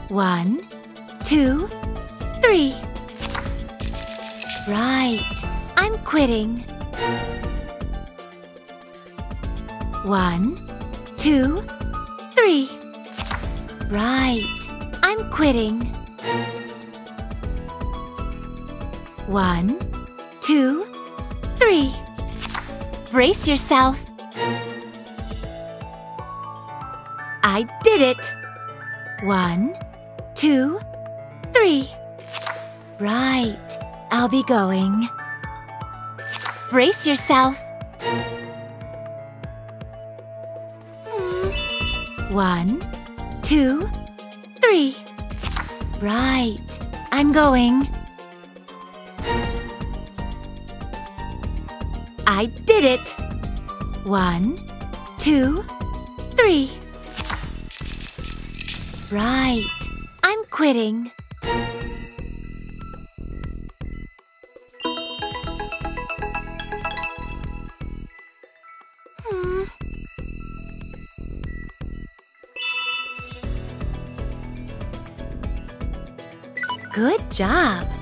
1, 2, 3. Right, I'm quitting. 1, 2, 3. Right, I'm quitting. 1, 2, 3. Brace yourself. I did it. 1, 2, 3. Right, I'll be going. Brace yourself. 1, 2, 3. Right, I'm going. I did it. 1, 2, 3. Right, I'm quitting. Good job.